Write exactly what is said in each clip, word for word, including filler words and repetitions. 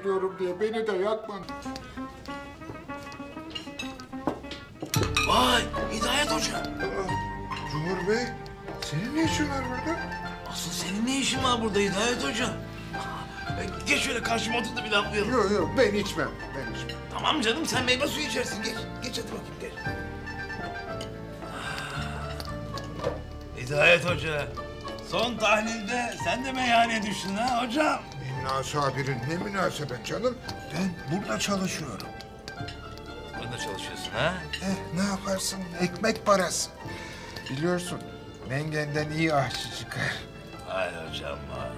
bekliyorum diye beni de yakma. Vay Hidayet Hoca. Aa, Cumhur Bey, senin ne işin var burada? Asıl senin ne işin var burada Hidayet Hoca? Geç şöyle karşıma otur da bir laflayalım. Yok yok, ben içmem, ben içmem. Tamam canım, sen meyve suyu içersin. Geç, geç hadi bakayım, geç. Hidayet Hoca, son tahlilde sen de meyhaneye düştün ha hocam. Münasabirin ne münasebet canım? Ben burada çalışıyorum. Burada çalışıyorsun ha? Eh, ne yaparsın? Ekmek parası. Biliyorsun, mengenden iyi aşçı çıkar. Hay hocam ha.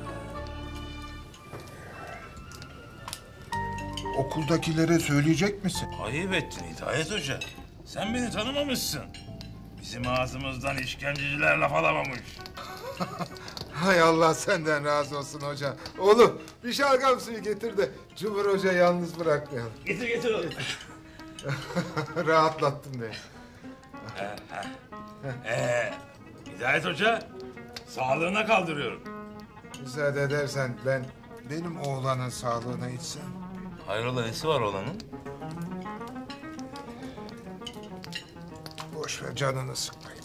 Okuldakilere söyleyecek misin? Ayıp ettin Hidayet Hoca. Sen beni tanımamışsın. Bizim ağzımızdan işkenceciler laf alamamış. Hay Allah senden razı olsun hoca. Oğlum bir şalgam suyu getir de Cumhur Hoca yalnız bırakmayalım. Getir getir oğlum. Rahatlattın beni. Ee, Hidayet Hoca, sağlığına kaldırıyorum. Müsaade edersen ben benim oğlanın sağlığına içsem. Hayrola, nesi var oğlanın? Boş ver, canını sıkmayın.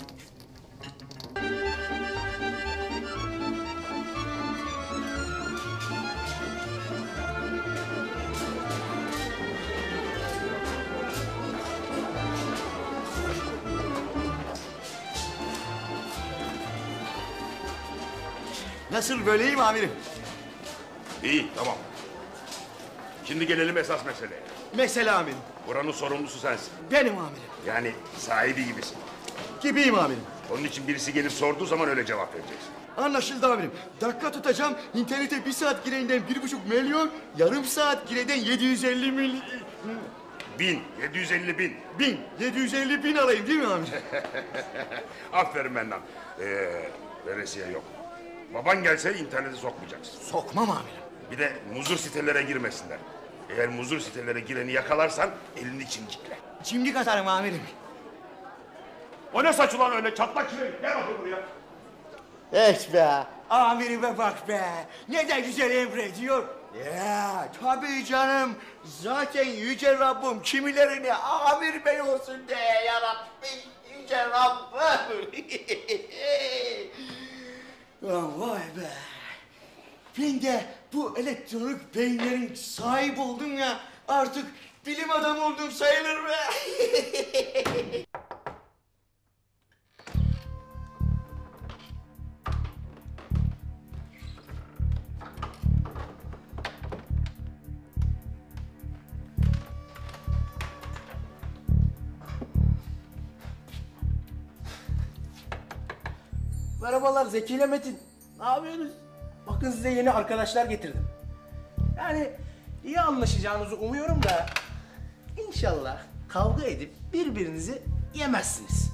Nasıl, böyle iyi mi amirim? İyi, tamam. Şimdi gelelim esas meseleye. Mesela amirim. Buranın sorumlusu sensin. Benim amirim. Yani sahibi gibisin. Gibiyim amirim. Onun için birisi gelip sorduğu zaman öyle cevap vereceksin. Anlaşıldı amirim. Dakika tutacağım. İnternete bir saat girenden bir buçuk milyon, yarım saat girenden yedi yüz elli milyon... Bin, yedi yüz elli bin. Bin, yedi yüz elli bin alayım değil mi amirim? Aferin benden. Ee, veresiye yok. Baban gelse internete sokmayacaksın. Sokmam amirim. Bir de muzur sitelere girmesinler. Eğer muzur sitelere gireni yakalarsan elini çimdikle. Cimdik atarım amirim. O ne saç ulan öyle çatlak çileği? Gel bakayım buraya. Evet be. Amirime bak be. Ne de güzel emrediyor. Ya tabii canım. Zaten yüce Rabbim kimilerini amir bey olsun diye yarattı. Yüce Rabbim. Vay be. Ben de bu elektronik beyinlerin sahip oldum ya. Artık bilim adamı oldum sayılır be. Merhabalar Zeki ile Metin. Ne yapıyorsunuz? Bakın size yeni arkadaşlar getirdim. Yani iyi anlaşacağınızı umuyorum da inşallah kavga edip birbirinizi yemezsiniz.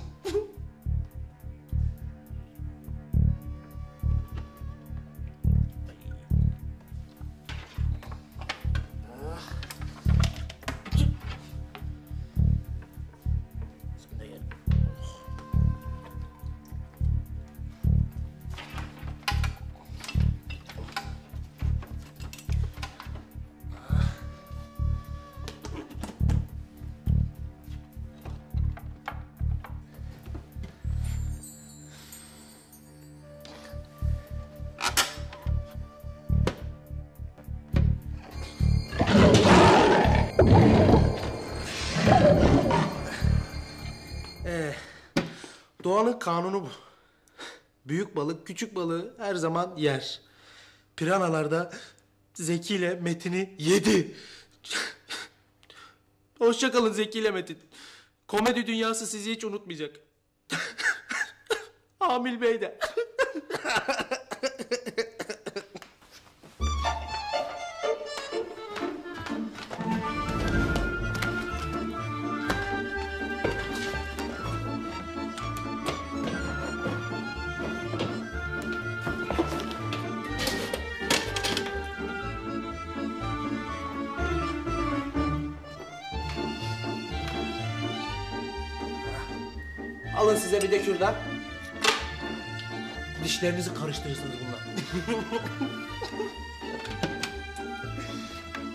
Doğanın kanunu bu. Büyük balık küçük balığı her zaman yer. Piranalar da Zeki ile Metin'i yedi. Hoşça kalın Zeki ile Metin. Komedi dünyası sizi hiç unutmayacak. Amil Bey de. Alın size bir de şuradan. Dişlerinizi karıştırırsınız bunlar.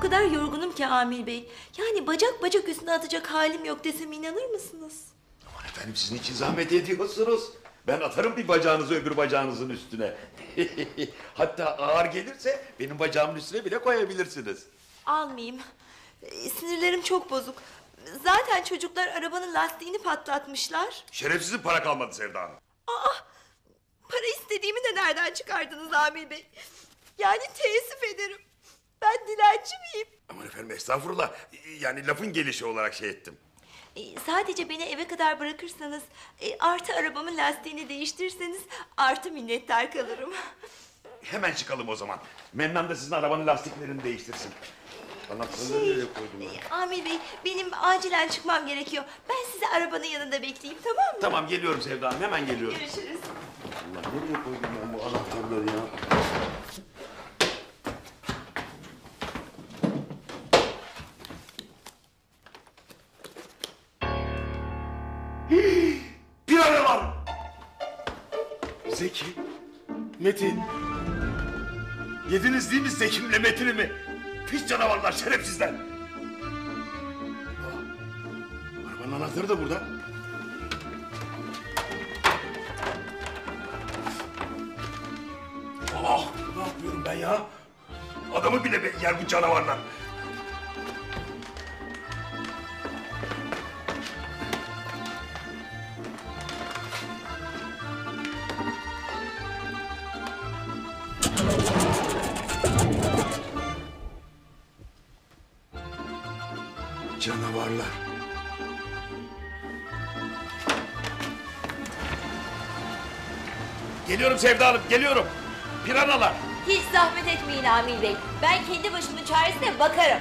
kadar yorgunum ki Amir Bey. Yani bacak bacak üstüne atacak halim yok desem inanır mısınız? Aman efendim sizin için zahmet ediyorsunuz. Ben atarım bir bacağınızı öbür bacağınızın üstüne. Hatta ağır gelirse benim bacağımın üstüne bile koyabilirsiniz. Almayayım. Ee, Sinirlerim çok bozuk. Zaten çocuklar arabanın lastiğini patlatmışlar. Şerefsizin para kalmadı Sevda Hanım. Aa, para istediğimi de nereden çıkardınız Amir Bey? Yani teessüf ederim. Ben dilenci miyim? Aman efendim estağfurullah. Yani lafın gelişi olarak şey ettim. Ee, sadece beni eve kadar bırakırsanız, e, artı arabamın lastiğini değiştirirseniz artı minnettar kalırım. Hemen çıkalım o zaman. Mennan da sizin arabanın lastiklerini değiştirsin. Anahtarları Şey, nereye koydum ya? e, Amir Bey, benim acilen çıkmam gerekiyor. Ben sizi arabanın yanında bekleyeyim, tamam mı? Tamam geliyorum Sevda Hanım hemen geliyorum. Görüşürüz. Allah nereye koydum ben bu anahtarları ya? Bir araba var. Zeki, Metin. Yediniz değil mi Zeki'mle Metin'imi? Pis canavarlar, şerefsizler. Aa, arabanın anahtarı da burada. Ah, ne yapıyorum ben ya? Adamı bile be- yer bu canavarlar. Canavarlar. Geliyorum Sevda Hanım, geliyorum. Piranalar. Hiç zahmet etmeyin Amir Bey. Ben kendi başımın çaresine bakarım.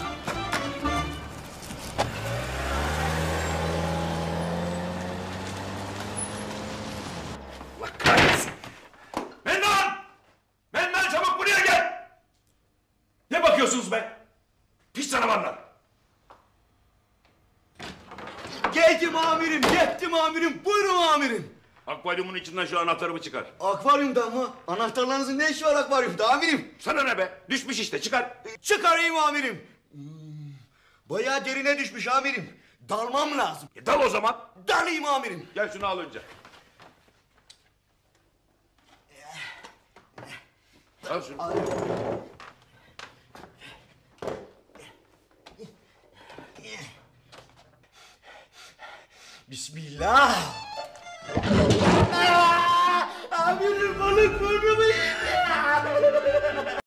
Allah kahretsin. Mennan! Mennan çabuk buraya gel! Ne bakıyorsunuz be? Pis canavarlar. Geldim amirim, geldim amirim. Buyurun amirim. Akvaryumun içinden şu anahtarımı çıkar. Akvaryumda mı? Anahtarlarınızın ne işi var akvaryumda amirim? Sana ne be? Düşmüş işte çıkar. Çıkarayım amirim. Hmm, bayağı derine düşmüş amirim. Dalmam lazım. E, dal o zaman. Dalayım amirim. Gel şunu al önce. Al şunu. Bismillah. Aa, amirim balık burnumu yedi.